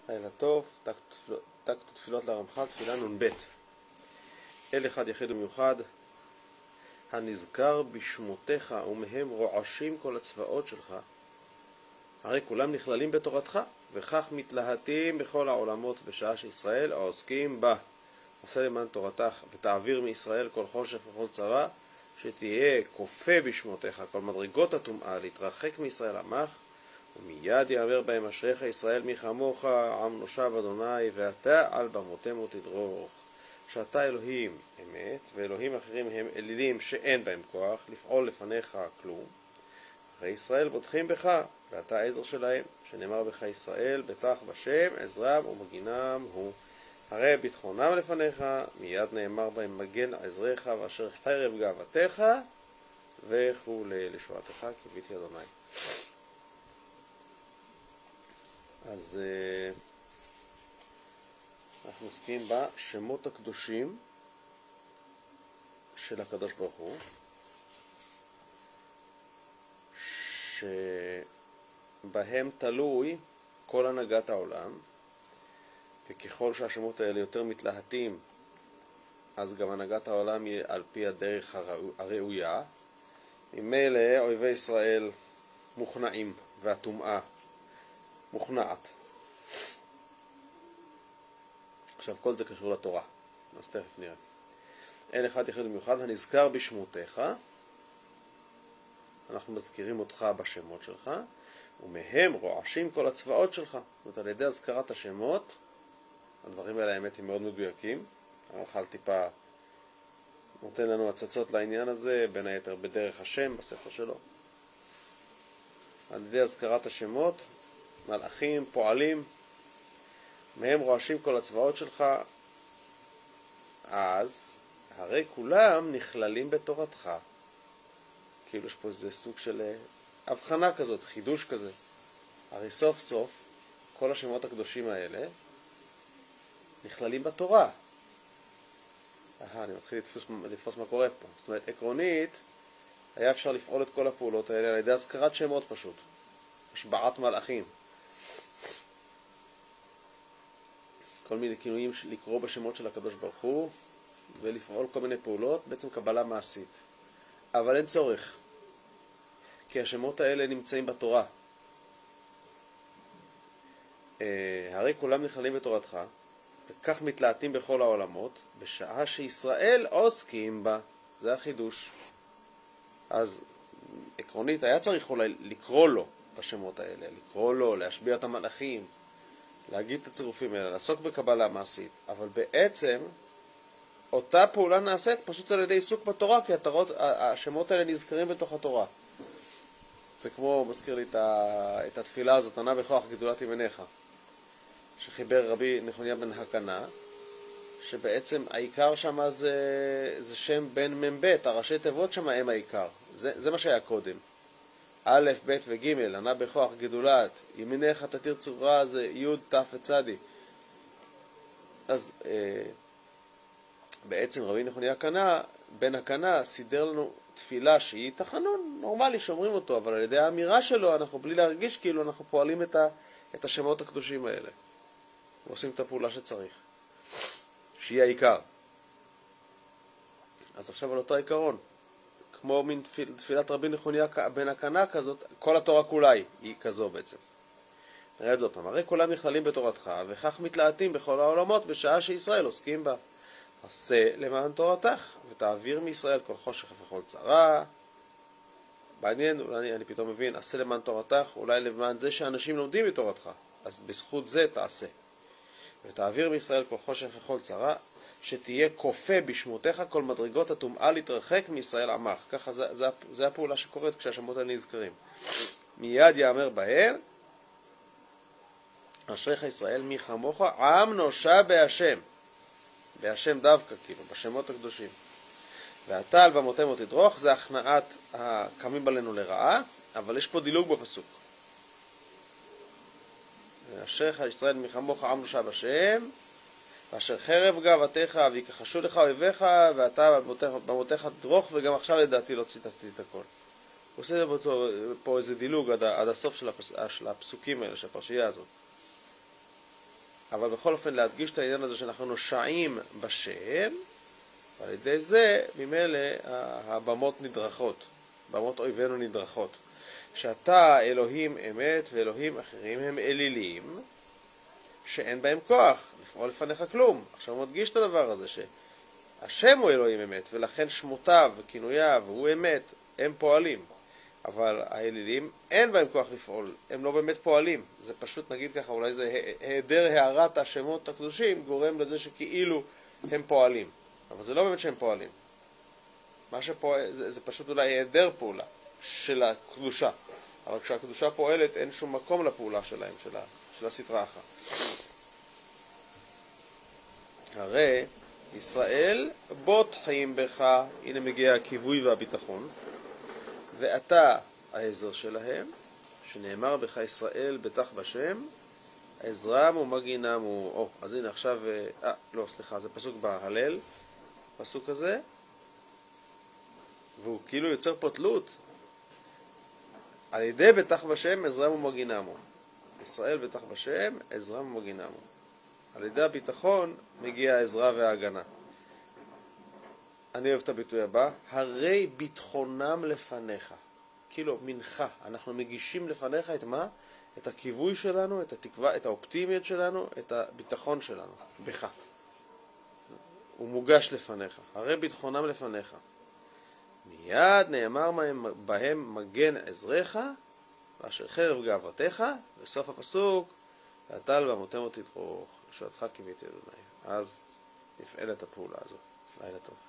לילה טוב, טקט תפילות לרמח"ל, תפילה נ"ב. אל אחד יחיד ומיוחד, הנזכר בשמותיך ומהם רועשים כל הצבאות שלך, הרי כולם נכללים בתורתך, וכך מתלהטים בכל העולמות בשעה שישראל העוסקים בה. עשה למען תורתך, ותעביר מישראל כל חושך וכל צרה, שתהיה כופה בשמותיך כל מדרגות הטומאה, להתרחק מישראל עמך, ומיד יאמר בהם אשריך ישראל מי כמוך, עם נושב אדוני, ואתה על במותימו תדרוך. שאתה אלוהים אמת, ואלוהים אחרים הם אלילים שאין בהם כוח לפעול לפניך כלום. אחרי ישראל בוטחים בך, ואתה עזר שלהם, שנאמר בך ישראל בטח בשם עזרם ומגינם הוא. הרי ביטחונם לפניך, מיד נאמר בהם מגן עזריך, ואשר חרב גאוותך וכו' לשועתך קיוויתי אדוני. אז אנחנו עוסקים בשמות הקדושים של הקדוש ברוך הוא, שבהם תלוי כל הנהגת העולם, וככל שהשמות האלה יותר מתלהטים, אז גם הנהגת העולם היא על פי הדרך הראויה. ממילא אויבי ישראל מוכנעים והטומאה מוכנעת. עכשיו כל זה קשור לתורה, אז תכף נראה. אין אחד יחיד ומיוחד, הנזכר בשמותיך, אנחנו מזכירים אותך בשמות שלך, ומהם רועשים כל הצבאות שלך. זאת אומרת, על ידי הזכרת השמות, הדברים האלה האמת הם מאוד מדויקים. הרמח"ל טיפה נותן לנו הצצות לעניין הזה, בין היתר בדרך השם בספר שלו. על ידי הזכרת השמות, מלאכים, פועלים, מהם רועשים כל הצבאות שלך, אז הרי כולם נכללים בתורתך. כאילו יש פה איזה סוג של הבחנה כזאת, חידוש כזה. הרי סוף סוף כל השמות הקדושים האלה נכללים בתורה. אני מתחיל לתפוס מה קורה פה. זאת אומרת, עקרונית היה אפשר לפעול את כל הפעולות האלה על ידי הזכרת שמות פשוט. השבעת מלאכים. כל מיני כינויים לקרוא בשמות של הקדוש ברוך הוא ולפעול כל מיני פעולות, בעצם קבלה מעשית. אבל אין צורך, כי השמות האלה נמצאים בתורה. הרי כולם נכללים בתורתך, וכך מתלהטים בכל העולמות, בשעה שישראל עוסקים בה. זה החידוש. אז עקרונית היה צריך אולי לקרוא לו בשמות האלה, לקרוא לו, להשביע את המלאכים, להגיד את הצירופים האלה, לעסוק בקבלה מעשית. אבל בעצם אותה פעולה נעשית פשוט על ידי עיסוק בתורה, כי השמות האלה נזכרים בתוך התורה. זה כמו, מזכיר לי את התפילה הזאת, ענה בכוח גדולת ימיניך, שחיבר רבי נחוניה בן הקנה, שבעצם העיקר שם זה שם בן מ"ב, הראשי תיבות שם הם העיקר. זה מה שהיה קודם. א', ב' וג', ענה בכוח גדולת, ימיניך תתיר צורה, זה י', ת' וצ'. אז בעצם רבי נחוניה בן הקנה סידר לנו תפילה שהיא תחנון נורמלי שאומרים אותו, אבל על ידי האמירה שלו אנחנו בלי להרגיש כאילו אנחנו פועלים את השמות הקדושים האלה. ועושים את הפעולה שצריך, שהיא העיקר. אז עכשיו על אותו העיקרון, כמו מין תפילת רבי נחוניה בן הקנה כזאת, כל התורה כולה היא כזו בעצם. נראה את זאת פעם. הרי כולם נכללים בתורתך, וכך מתלהטים בכל העולמות בשעה שישראל עוסקים בה. עשה למען תורתך, ותעביר מישראל כל חושך וכל צרה. בעניין, אולי אני פתאום מבין, עשה למען תורתך, אולי למען זה שאנשים לומדים מתורתך, אז בזכות זה תעשה. ותעביר מישראל כל חושך וכל צרה, שתהיה כופה בשמותיך כל מדרגות הטומאה, להתרחק מישראל עמך. ככה זה הפעולה שקורית כשהשמות האלה נזכרים. מיד יאמר בהם אשריך ישראל מי כמוך, עם נושע בהשם. בהשם דווקא, כאילו, בשמות הקדושים. ואתה על במותימו תדרוך, זה הכנעת הקמים עלינו לרעה, אבל יש פה דילוג בפסוק. אשריך ישראל מי כמוך, עם נושע בהשם, ואשר חרב גאוותך ויקחשו לך אויביך, ואתה במותיך תדרוך, וגם עכשיו לדעתי לא ציטטתי את הכל. הוא עושה פה איזה דילוג עד הסוף של הפסוקים האלה, של הפרשייה הזאת. אבל בכל אופן להדגיש את העניין הזה שאנחנו נושעים בשם, ועל ידי זה ממילא הבמות נדרכות, במות אויבינו נדרכות. שאתה אלוהים אמת ואלוהים אחרים הם אלילים, שאין בהם כוח לפעול לפניך כלום. עכשיו הוא מדגיש את הדבר הזה, שהשם הוא אלוהים אמת, ולכן שמותיו וכינוייו הוא אמת, הם פועלים. אבל האלילים אין בהם כוח לפעול, הם לא באמת פועלים. זה פשוט, נגיד ככה, אולי זה היעדר הערת השמות הקדושים גורם לזה שכאילו הם פועלים. אבל זה לא באמת שהם פועלים. מה שפועל, זה פשוט אולי היעדר פעולה של הקדושה. אבל כשהקדושה פועלת אין שום מקום לפעולה שלהם, של הסטרה אחת. הרי ישראל בוטחים בך, הנה מגיע הכיווי והביטחון, ואתה העזר שלהם, שנאמר בך ישראל בטח בשם, עזרם ומגינם הוא. אז הנה עכשיו, לא, סליחה, זה פסוק בהלל, פסוק הזה, והוא כאילו יוצר פה תלות. על ידי בטח בשם, עזרם ומגינם הוא. ישראל בטח בשם, עזרם ומגינם הוא. על ידי הביטחון מגיע העזרה וההגנה. אני אוהב את הביטוי הבא, הרי ביטחונם לפניך. כאילו מנחה, אנחנו מגישים לפניך את מה? את הכיווי שלנו, את התקווה, את האופטימיות שלנו, את הביטחון שלנו, בך. הוא מוגש לפניך, הרי ביטחונם לפניך. מיד נאמר בהם מגן עזריך, ואשר חרב גאוותיך, וסוף הפסוק, ואתה לבמותם אותי תדרוך, לשועתך קיוויתי אדוני. אז נפעל את הפעולה הזאת. לילה טוב.